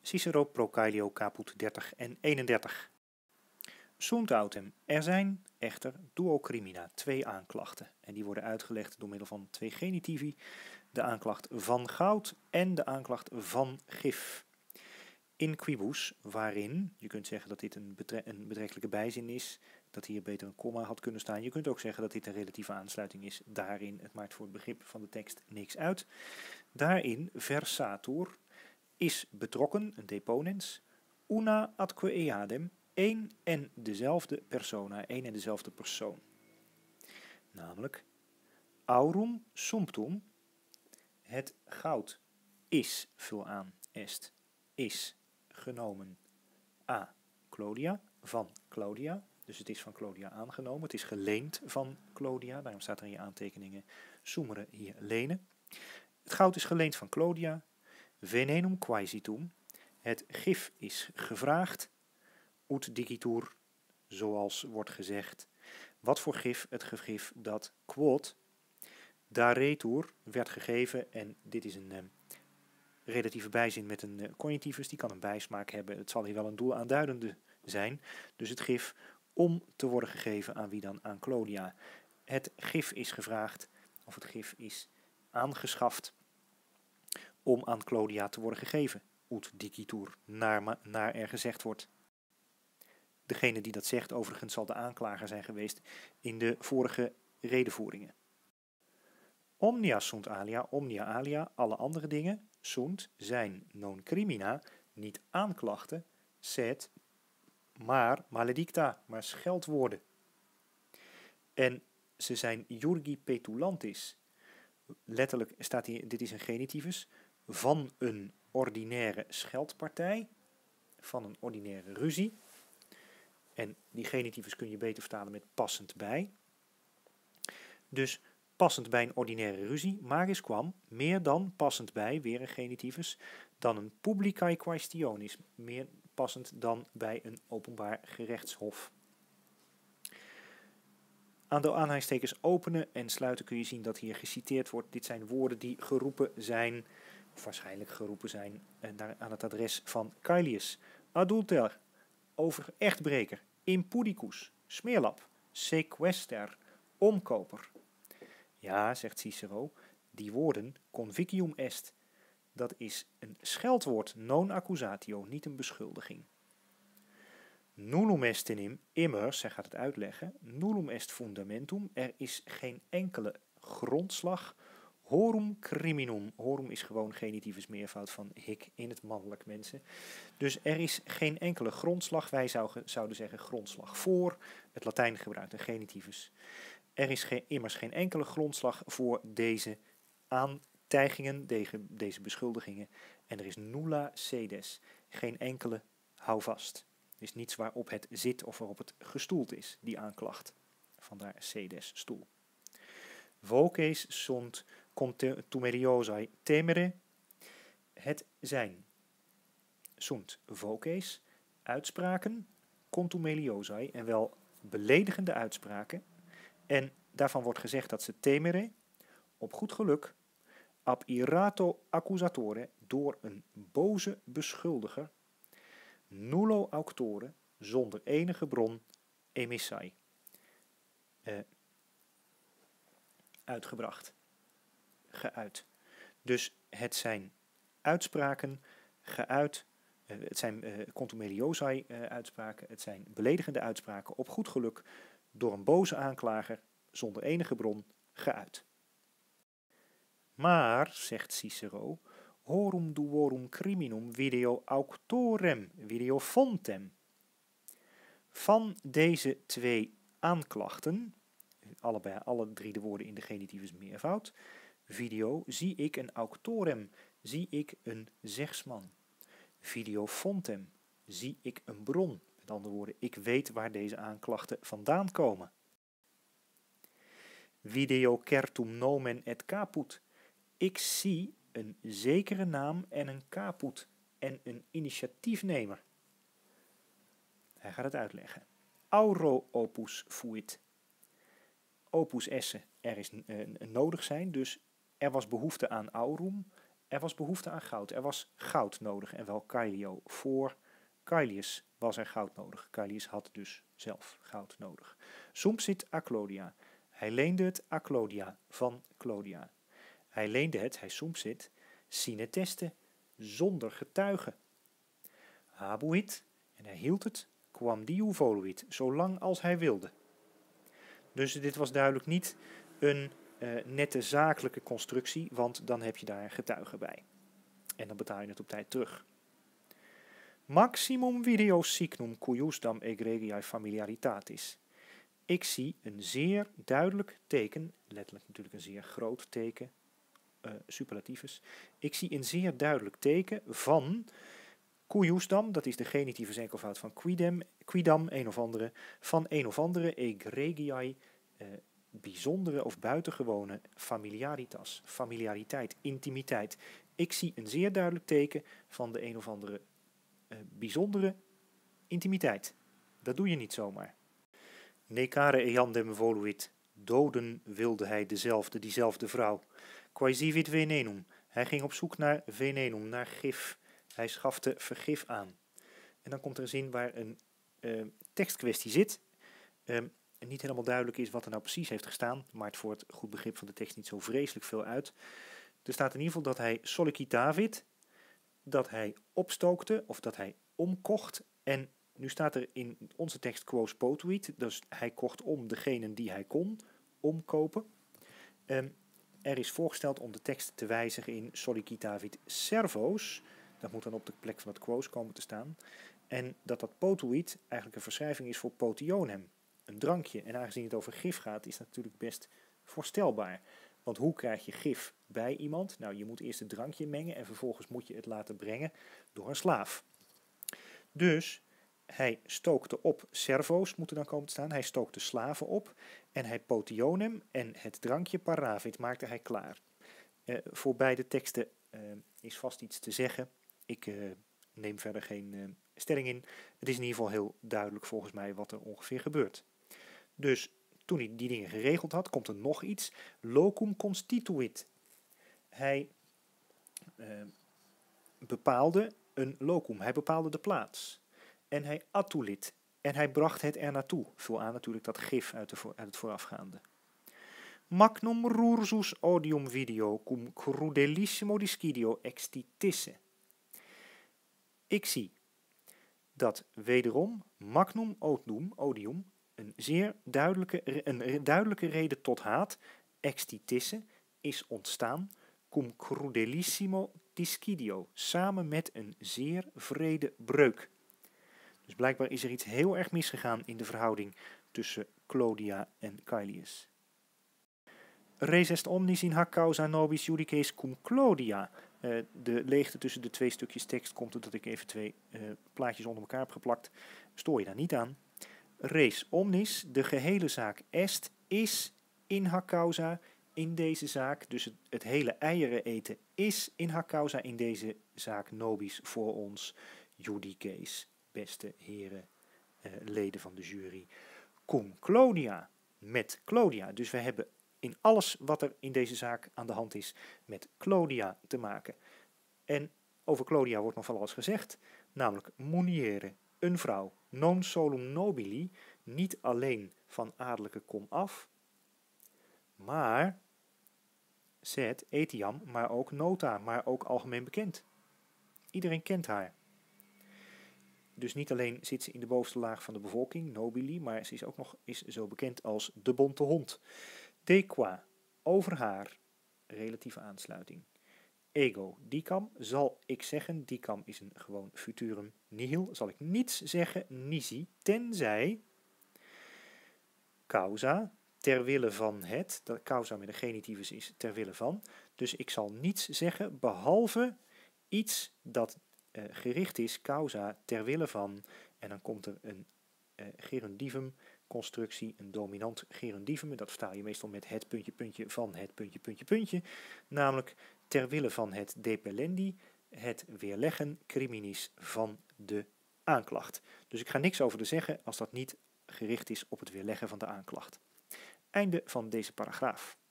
Cicero Pro Caelio caput 30 en 31. Sunt autem. Er zijn echter duo crimina, 2 aanklachten. En die worden uitgelegd door middel van 2 genitivi. De aanklacht van goud en de aanklacht van gif. In quibus, waarin, je kunt zeggen dat dit een betrekkelijke bijzin is, dat hier beter een komma had kunnen staan. Je kunt ook zeggen dat dit een relatieve aansluiting is daarin. Het maakt voor het begrip van de tekst niks uit. Daarin versatur is betrokken, een deponens, una atque eadem, één en dezelfde persona, één en dezelfde persoon. Namelijk, aurum sumptum, het goud is, vul aan, est, is genomen a Claudia, van Claudia. Dus het is van Claudia aangenomen, het is geleend van Claudia, daarom staat er in je aantekeningen sumere hier lenen. Het goud is geleend van Claudia, venenum quaesitum, het gif is gevraagd, ut dicitur, zoals wordt gezegd. Wat voor gif? Het gif dat quod daretur werd gegeven, en dit is een relatieve bijzin met een conjunctivus, die kan een bijsmaak hebben. Het zal hier wel een doelaanduidende zijn. Dus het gif om te worden gegeven aan wie dan? Aan Claudia. Het gif is gevraagd, of het gif is aangeschaft om aan Claudia te worden gegeven. Ut dicitur, naar er gezegd wordt. Degene die dat zegt, overigens zal de aanklager zijn geweest in de vorige redevoeringen. Omnia sunt alia, omnia alia, alle andere dingen, sunt, zijn non crimina, niet aanklachten, sed, maar maledicta, maar scheldwoorden. En ze zijn jurgi petulantis. Letterlijk staat hier, dit is een genitivus, van een ordinaire scheldpartij, van een ordinaire ruzie. En die genitivus kun je beter vertalen met passend bij. Dus passend bij een ordinaire ruzie, maris kwam, meer dan passend bij, weer een genitivus, dan een publicae quaestionis, meer passend dan bij een openbaar gerechtshof. Aan de aanhalingstekens openen en sluiten kun je zien dat hier geciteerd wordt. Dit zijn woorden die geroepen zijn, of waarschijnlijk geroepen zijn, aan het adres van Caelius. Adulter, over echtbreker, impudicus, smeerlap, sequester, omkoper. Ja, zegt Cicero, die woorden convicium est. Dat is een scheldwoord, non accusatio, niet een beschuldiging. Nullum est in immers, zij gaat het uitleggen, nullum est fundamentum, er is geen enkele grondslag, horum criminum, horum is gewoon genitivus meervoud van hic in het mannelijk mensen, dus er is geen enkele grondslag, wij zouden zeggen grondslag voor, het Latijn gebruikt een genitivus. Er is immers geen enkele grondslag voor deze aantijgingen, deze beschuldigingen, en er is nulla sedes, geen enkele houvast. Er is niets waarop het zit of waarop het gestoeld is, die aanklacht. Vandaar sedes, stoel. Voces sunt contumeliosai temere. Het zijn. Sunt voces, uitspraken, contumeliosai, en wel beledigende uitspraken. En daarvan wordt gezegd dat ze temere, op goed geluk, ab irato accusatore, door een boze beschuldiger, nullo auctore, zonder enige bron, emissai, uitgebracht, geuit. Dus het zijn uitspraken, geuit, het zijn contumeliosai uitspraken, het zijn beledigende uitspraken op goed geluk, door een boze aanklager, zonder enige bron, geuit. Maar, zegt Cicero, horum duorum criminum video auctorem, video fontem. Van deze 2 aanklachten, alle 3 de woorden in de genitivus meervoud, video zie ik een auctorem, zie ik een zegsman. Video fontem, zie ik een bron. Met andere woorden, ik weet waar deze aanklachten vandaan komen. Video certum nomen et caput. Ik zie een zekere naam en een caput en een initiatiefnemer. Hij gaat het uitleggen. Auro opus fuit. Opus esse, er is nodig zijn, dus er was behoefte aan aurum. Er was behoefte aan goud. Er was goud nodig en wel Caelio. Voor Caelius was er goud nodig. Caelius had dus zelf goud nodig. Sumpsit a Clodia. Hij leende het a Clodia van Clodia. Hij leende het, hij sumpsit, sine teste, zonder getuige. Habuit, en hij hield het, quam diu voluit, zolang als hij wilde. Dus dit was duidelijk niet een nette zakelijke constructie, want dan heb je daar een getuige bij. En dan betaal je het op tijd terug. Maximum video signum cuiusdam egregiae familiaritatis. Ik zie een zeer duidelijk teken, letterlijk natuurlijk een zeer groot teken, superlativus. Ik zie een zeer duidelijk teken van cuiusdam, dat is de genitieve enkelvoud van quidam, een of andere, van een of andere egregiae, bijzondere of buitengewone familiaritas, familiariteit, intimiteit. Ik zie een zeer duidelijk teken van de een of andere bijzondere intimiteit. Dat doe je niet zomaar. Necare eandem voluit, doden wilde hij diezelfde vrouw. Quaesivit venenum, hij ging op zoek naar venenum, naar gif. Hij schafte vergif aan. En dan komt er een zin waar een tekstkwestie zit. Niet helemaal duidelijk is wat er nou precies heeft gestaan, maakt voor het goed begrip van de tekst niet zo vreselijk veel uit. Er staat in ieder geval dat hij sollicitavit, dat hij opstookte of dat hij omkocht. En nu staat er in onze tekst quos potuit, dus hij kocht om degene die hij kon omkopen. Er is voorgesteld om de tekst te wijzigen in sollicitavit servos. Dat moet dan op de plek van het quos komen te staan. En dat potuit eigenlijk een verschrijving is voor potionem, een drankje. En aangezien het over gif gaat, is dat natuurlijk best voorstelbaar. Want hoe krijg je gif bij iemand? Nou, je moet eerst het drankje mengen en vervolgens moet je het laten brengen door een slaaf. Dus hij stookte op, servos moet er dan komen te staan, hij stookte slaven op en hij potionem en het drankje paravit maakte hij klaar. Voor beide teksten is vast iets te zeggen. Ik neem verder geen stelling in. Het is in ieder geval heel duidelijk volgens mij wat er ongeveer gebeurt. Dus toen hij die dingen geregeld had, komt er nog iets. Locum constituit. Hij bepaalde een locum, hij bepaalde de plaats. En hij attulit, en hij bracht het er naartoe. Vul aan natuurlijk dat gif uit het voorafgaande. Magnum rursus odium video cum crudelissimo discidio extitisse. Ik zie dat wederom magnum odium, een zeer duidelijke reden tot haat, extitisse, is ontstaan, cum crudelissimo discidio, samen met een zeer wrede breuk. Dus blijkbaar is er iets heel erg misgegaan in de verhouding tussen Clodia en Caelius. Res est omnis in hac causa nobis judices cum Clodia. De leegte tussen de twee stukjes tekst komt doordat ik even twee plaatjes onder elkaar heb geplakt. Stoor je daar niet aan. Res omnis, de gehele zaak est, is in hac causa, in deze zaak. Dus het hele eieren eten is in hac causa, in deze zaak nobis voor ons judices. Beste heren, leden van de jury. Cum Clodia, met Clodia. Dus we hebben in alles wat er in deze zaak aan de hand is met Clodia te maken. En over Clodia wordt nog van alles gezegd, namelijk muniere, een vrouw, non solum nobili, niet alleen van adellijke kom af, maar sed etiam, maar ook nota, maar ook algemeen bekend. Iedereen kent haar. Dus niet alleen zit ze in de bovenste laag van de bevolking, nobili, maar ze is ook nog zo bekend als de bonte hond. De qua, over haar, relatieve aansluiting. Ego, dicam, zal ik zeggen, dicam is een gewoon futurum nihil, zal ik niets zeggen, nisi, tenzij causa, terwille van het, dat causa met een genitivus is terwille van, dus ik zal niets zeggen behalve iets dat gericht is, causa, terwille van, en dan komt er een gerundivum constructie, een dominant gerundivum, dat vertaal je meestal met het puntje puntje van het puntje puntje puntje, namelijk terwille van het depellendi, het weerleggen criminis van de aanklacht. Dus ik ga niks over te zeggen als dat niet gericht is op het weerleggen van de aanklacht. Einde van deze paragraaf.